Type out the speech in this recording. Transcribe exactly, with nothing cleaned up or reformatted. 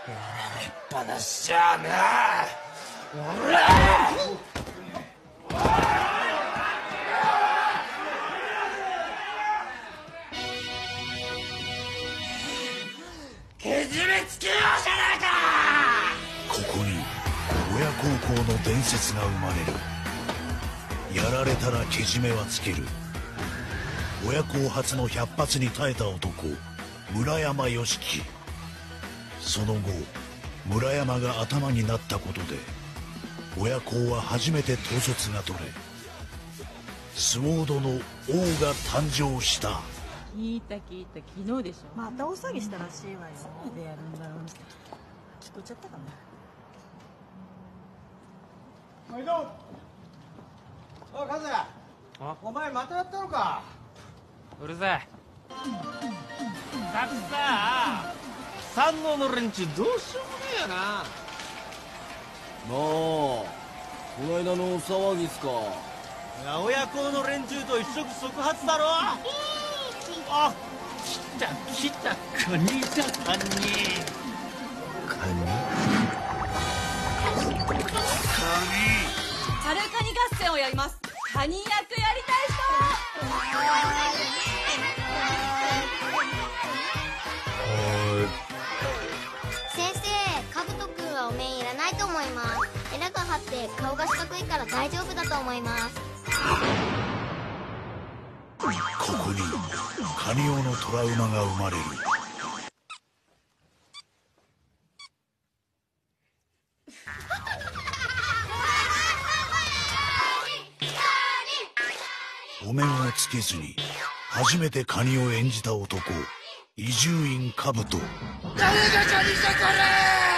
っぱなしじゃあな。おらけじめつけようじゃないか。 ここに親孝行の伝説が生まれる。やられたらけじめはつける。親孝発の百発に耐えた男、村山良樹。その後村山が頭になったことで親孝は初めて統率が取れ、スウォードの王が誕生した。 聞いた聞いた、昨日でしょ。 また大騒ぎしたらしいわよ。何でやるんだろう。聞こえちゃったかな。 毎度。おい、和也。お前またやったのか。 うるさい。だってさ、山王の連中どうしようもねえよな。 なあ、この間の騒ぎっすか。 いや、親孝の連中と一触即発だろ。 あ、来た来た、カニだカニ。カニカニ。 サルカニ合戦をやります。カニ役やりたい人。 先生、カブト君はお面いらないと思います。エラが張って顔が四角いから大丈夫だと思います。 ここにカニオのトラウマが生まれる。お面をつけずに初めてカニを演じた男、伊集院兜。 誰がカニだこれ。